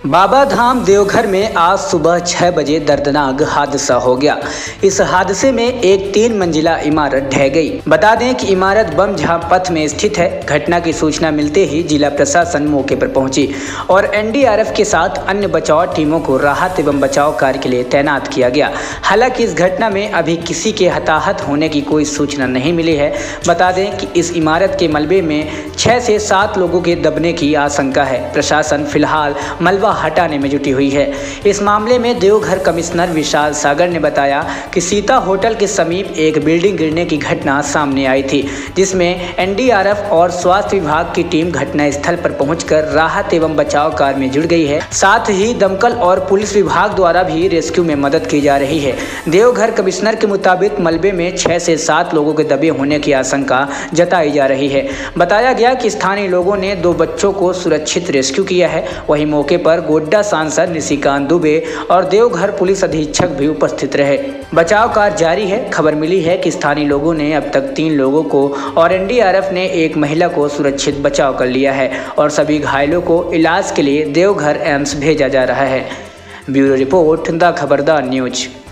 बाबा धाम देवघर में आज सुबह 6 बजे दर्दनाक हादसा हो गया। इस हादसे में एक 3 मंजिला इमारत ढह गई। बता दें कि इमारत बमझां पथ में स्थित है। घटना की सूचना मिलते ही जिला प्रशासन मौके पर पहुंची और एनडीआरएफ के साथ अन्य बचाव टीमों को राहत एवं बचाव कार्य के लिए तैनात किया गया। हालांकि इस घटना में अभी किसी के हताहत होने की कोई सूचना नहीं मिली है। बता दें कि इस इमारत के मलबे में 6 से 7 लोगों के दबने की आशंका है। प्रशासन फिलहाल मलबा हटाने में जुटी हुई है। इस मामले में देवघर कमिश्नर विशाल सागर ने बताया कि सीता होटल के समीप एक बिल्डिंग गिरने की घटना सामने आई थी, जिसमें एनडीआरएफ और स्वास्थ्य विभाग की टीम घटनास्थल पर पहुंचकर राहत एवं बचाव कार्य में जुट गई है। साथ ही दमकल और पुलिस विभाग द्वारा भी रेस्क्यू में मदद की जा रही है। देवघर कमिश्नर के मुताबिक मलबे में 6 से 7 लोगों के दबे होने की आशंका जताई जा रही है। बताया गया कि स्थानीय लोगों ने 2 बच्चों को सुरक्षित रेस्क्यू किया है। वहीं मौके पर गोड्डा सांसद निशिकांत दुबे और देवघर पुलिस अधीक्षक भी उपस्थित रहे। बचाव कार्य जारी है। खबर मिली है कि स्थानीय लोगों ने अब तक 3 लोगों को और एनडीआरएफ ने एक महिला को सुरक्षित बचाव कर लिया है और सभी घायलों को इलाज के लिए देवघर एम्स भेजा जा रहा है। Bureau report the Khabardar news.